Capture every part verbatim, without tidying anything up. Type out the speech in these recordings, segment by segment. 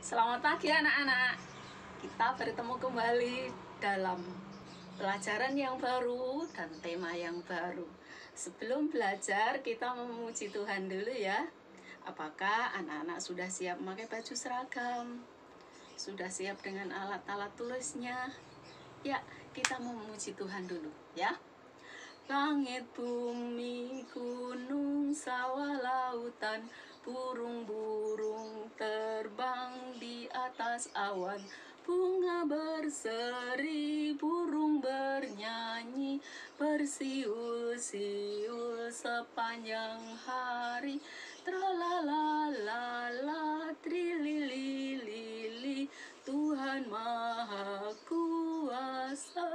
Selamat pagi anak-anak. Kita bertemu kembali dalam pelajaran yang baru dan tema yang baru. Sebelum belajar, kita memuji Tuhan dulu ya. Apakah anak-anak sudah siap memakai baju seragam? Sudah siap dengan alat-alat tulisnya? Ya, kita memuji Tuhan dulu ya. Langit, bumi, gunung, sawah, lautan, burung-burung terbang di atas awan, bunga berseri, burung bernyanyi, bersiul-siul sepanjang hari, tralalala, trilili-lili, Tuhan Maha Kuasa.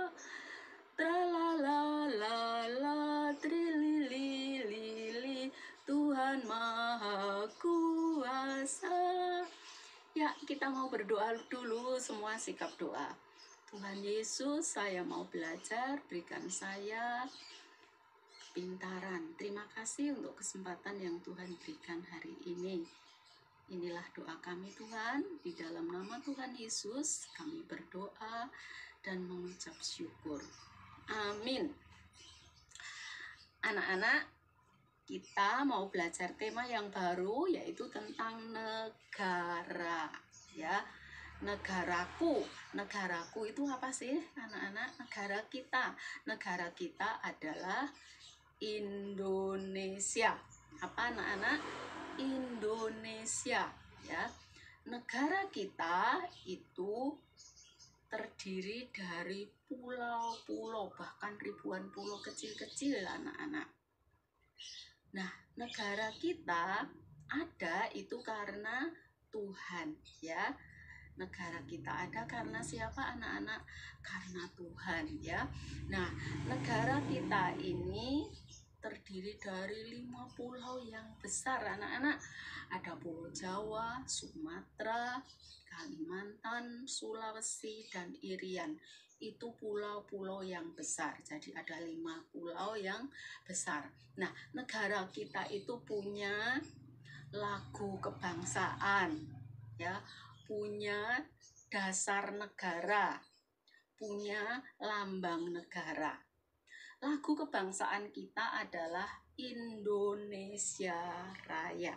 Tralalala, trilili-lili, Tuhan Maha Kuasa. Ya, kita mau berdoa dulu, semua sikap doa. Tuhan Yesus, saya mau belajar, berikan saya pintaran. Terima kasih untuk kesempatan yang Tuhan berikan hari ini. Inilah doa kami Tuhan, di dalam nama Tuhan Yesus kami berdoa dan mengucap syukur. Amin. Anak-anak, kita mau belajar tema yang baru, yaitu tentang negara ya. Negaraku. Negaraku itu apa sih anak-anak? Negara kita. Negara kita adalah Indonesia. Apa anak-anak? Indonesia ya. Negara kita itu terdiri dari pulau-pulau, bahkan ribuan pulau kecil-kecil anak-anak. Nah, negara kita ada itu karena Tuhan ya. Negara kita ada karena siapa anak-anak? Karena Tuhan ya. Nah, negara kita ini terdiri dari lima pulau yang besar anak-anak. Ada Pulau Jawa, Sumatera, Kalimantan, Sulawesi, dan Irian. Itu pulau-pulau yang besar. Jadi ada lima pulau yang besar. Nah, negara kita itu punya lagu kebangsaan, ya, punya dasar negara, punya lambang negara. Lagu kebangsaan kita adalah Indonesia Raya.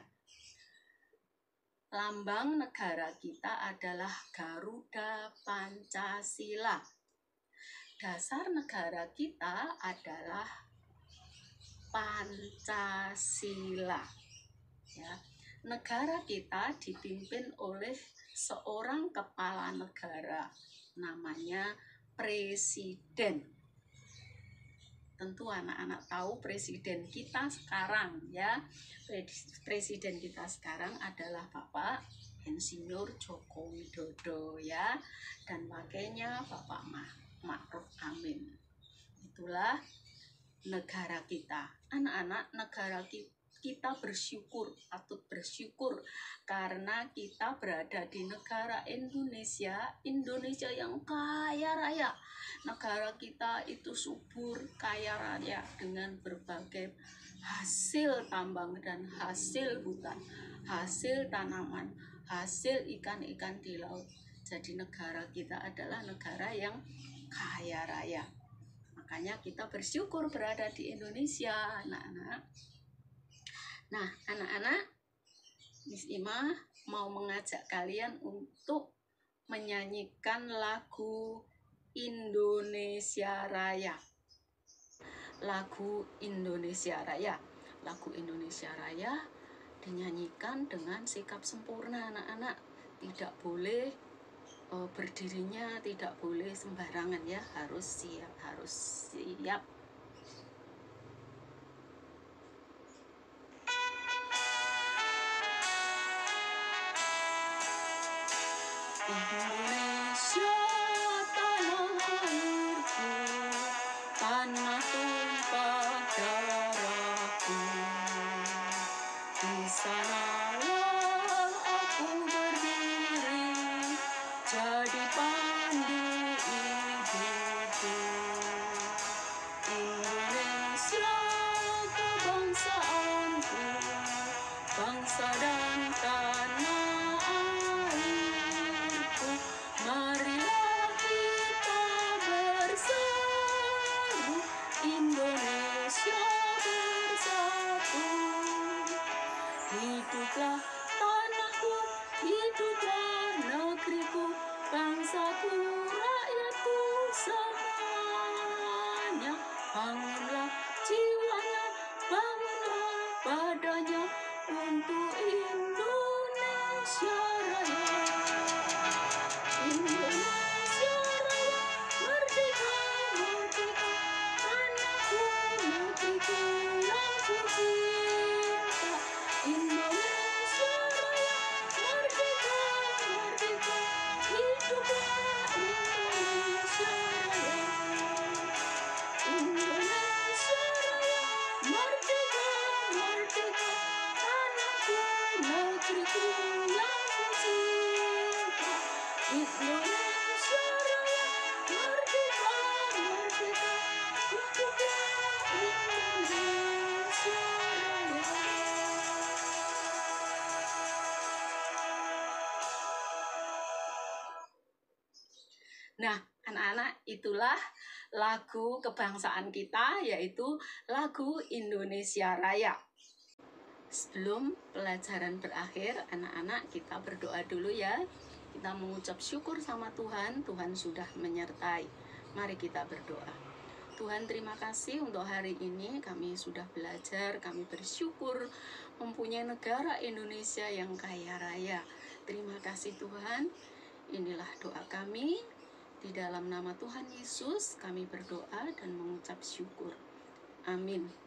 Lambang negara kita adalah Garuda Pancasila. Dasar negara kita adalah Pancasila. Ya. Negara kita dipimpin oleh seorang kepala negara, namanya presiden. Tentu anak-anak tahu presiden kita sekarang ya. Presiden kita sekarang adalah Bapak Insinyur Joko Widodo ya, dan wakilnya Bapak Ma'ruf Amin. Itulah negara kita. Anak-anak, negara kita kita bersyukur, patut bersyukur karena kita berada di negara Indonesia, Indonesia yang kaya raya. Negara kita itu subur, kaya raya dengan berbagai hasil tambang dan hasil hutan, hasil tanaman, hasil ikan-ikan di laut. Jadi negara kita adalah negara yang kaya raya. Makanya kita bersyukur berada di Indonesia, anak-anak. Nah, anak-anak, Miss Ima mau mengajak kalian untuk menyanyikan lagu Indonesia Raya. Lagu Indonesia Raya. Lagu Indonesia Raya dinyanyikan dengan sikap sempurna, anak-anak. Tidak boleh uh, berdirinya, tidak boleh sembarangan ya, harus siap, harus siap. Indonesia tanah airku, tanah tumpah darahku. Di sanalah aku berdiri, jadi pandu hidupku. Indonesia kebangsaanku, bangsa dan tanah air. Indonesia Raya, Indonesia Raya, merdeka, merdeka, tanahku, negeriku yang ku cinta. Indonesia Raya, merdeka, merdeka, hiduplah Indonesia Raya. Indonesia Raya, merdeka, merdeka, tanahku, negeriku yang ku cinta. Indonesia Raya, merdeka, merdeka, hiduplah Indonesia Raya. Nah, anak-anak, itulah lagu kebangsaan kita, yaitu lagu Indonesia Raya. Sebelum pelajaran berakhir, anak-anak, kita berdoa dulu ya. Kita mengucap syukur sama Tuhan, Tuhan sudah menyertai. Mari kita berdoa. Tuhan, terima kasih untuk hari ini kami sudah belajar, kami bersyukur mempunyai negara Indonesia yang kaya raya. Terima kasih Tuhan, inilah doa kami. Di dalam nama Tuhan Yesus kami berdoa dan mengucap syukur. Amin.